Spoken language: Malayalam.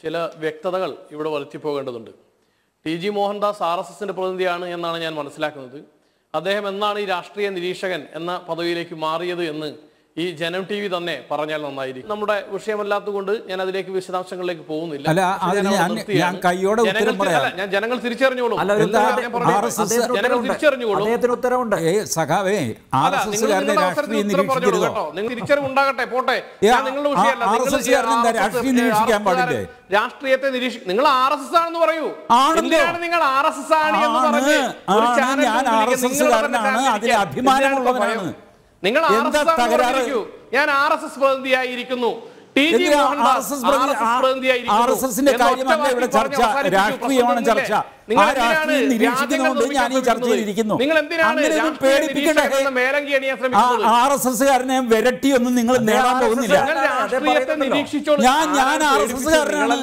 ചില വ്യക്തതകൾ ഇവിടെ വരുത്തിപ്പോകേണ്ടതുണ്ട്. ടി.ജി. മോഹൻദാസ് RSSന്റെ പ്രതിനിധിയാണ് എന്നാണ് ഞാൻ മനസ്സിലാക്കുന്നത്. അദ്ദേഹം എന്നാണ് ഈ രാഷ്ട്രീയ നിരീക്ഷകൻ എന്ന പദവിയിലേക്ക് മാറിയത് എന്ന് ഈ ജനം TV തന്നെ പറഞ്ഞാൽ നന്നായിരിക്കും. നമ്മുടെ വിഷയമല്ലാത്തതുകൊണ്ട് ഞാൻ അതിലേക്ക് വിശദാംശങ്ങളിലേക്ക് പോകുന്നില്ല. ഞാൻ ജനങ്ങൾ തിരിച്ചറിഞ്ഞോളൂ. നിങ്ങൾ തിരിച്ചറിവുണ്ടാകട്ടെ, പോട്ടെ. നിങ്ങളുടെ വിഷയമല്ല. രാഷ്ട്രീയത്തെ നിങ്ങൾ RSS ആണെന്ന് പറയൂ. എന്തിനാണ് നിങ്ങൾ RSS ആണ് എന്ന് പറഞ്ഞ് ഒരു ചാനൽ നിങ്ങൾ ഞാൻ RSS പ്രതിനിധിയായിരിക്കുന്നു, ടി.ജി. മോഹൻദാസ് RSSന്റെ കാര്യമല്ല ഇവിടെ ചർച്ച, രാഷ്ട്രീയമാണ് ചർച്ച. നിങ്ങൾ എന്തിനാണ് RSSകാരനെ വിരട്ടിയൊന്നും നിങ്ങൾ നേടാൻ പോകുന്നില്ല. രാഷ്ട്രീയത്തെ നിരീക്ഷിച്ചോളൂ. ഞാൻ RSSകാരനാണ്.